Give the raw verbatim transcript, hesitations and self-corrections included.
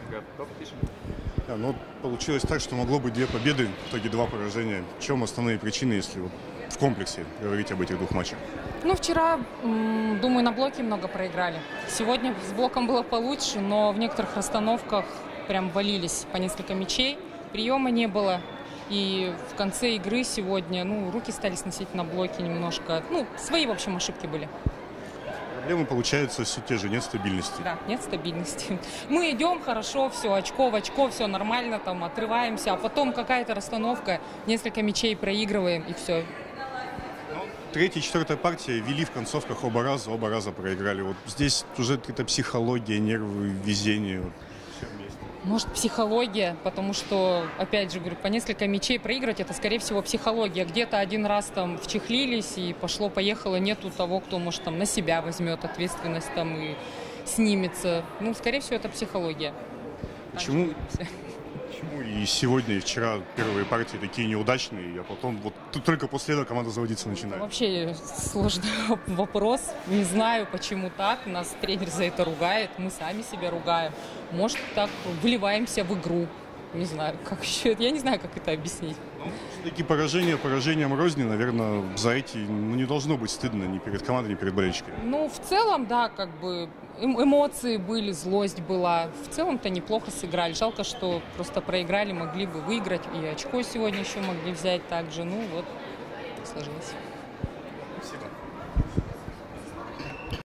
взгляд, топ пишем? Да, ну, получилось так, что могло быть две победы, в итоге два поражения. В чем основные причины, если вот в комплексе говорить об этих двух матчах? Ну, вчера, думаю, на блоке много проиграли. Сегодня с блоком было получше, но в некоторых расстановках прям валились по несколько мячей. Приема не было. И в конце игры сегодня, ну, руки стали сносить на блоке немножко. Ну, свои, в общем, ошибки были. Проблемы, получаются, все те же, нет стабильности. Да, нет стабильности. Мы идем хорошо, все, очко в очко, все нормально, там, отрываемся, а потом какая-то расстановка, несколько мячей проигрываем, и все. Третья и четвертая партия вели в концовках оба раза, оба раза проиграли. Вот здесь уже какая-то психология, нервы, везение. Вот, все вместе. Может, психология, потому что, опять же, говорю, по несколько мячей проигрывать, это, скорее всего, психология. Где-то один раз там вчехлились, и пошло-поехало, нету того, кто, может, там на себя возьмет ответственность там и снимется. Ну, скорее всего, это психология. Почему? Почему и сегодня, и вчера первые партии такие неудачные, а потом вот только после этого команда заводиться начинает? Вообще сложный вопрос. Не знаю, почему так. Нас тренер за это ругает, мы сами себя ругаем. Может, так выливаемся в игру. Не знаю, как еще. Я не знаю, как это объяснить. Ну, все-таки поражение поражением розни, наверное, за эти ну, не должно быть стыдно ни перед командой, ни перед болельщиками. Ну, в целом, да, как бы эмоции были, злость была. В целом-то неплохо сыграли. Жалко, что просто проиграли, могли бы выиграть. И очко сегодня еще могли взять также. Ну, вот, так сложилось.